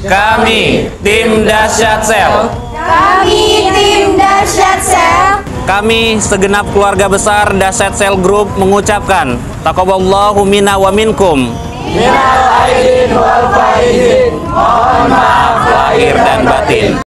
Kami tim Dahsyat Sel. Kami tim Dahsyat Sel. Kami segenap keluarga besar Dahsyat Sel Group mengucapkan taqabbalallahu minna wa minkum. Minal aidin wal faizin. Mohon maaf lahir dan batin.